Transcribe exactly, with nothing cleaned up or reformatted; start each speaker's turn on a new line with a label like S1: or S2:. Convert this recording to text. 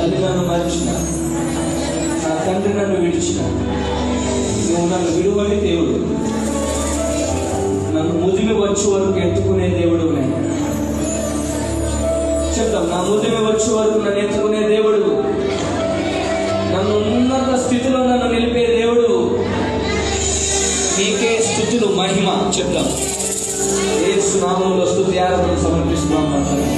S1: తల్లి నన్ను మరిచిన, నా తండ్రి నన్ను విడిచిన, నువ్వు నన్ను విడువని దేవుడు, నన్ను ముదిమి వచ్చే వరకు ఎత్తుకునే దేవుడు. నేను చెప్తాం, నా ముదిమి వచ్చే వరకు నన్ను ఎత్తుకునే దేవుడు, నన్ను ఉన్నత స్థితిలో నన్ను నిలిపే దేవుడు. నీకే స్తుతులు, మహిమ. చెప్తాం, యేసు నామములో స్తుతి ఆరాధన సమర్పిస్తున్నాం.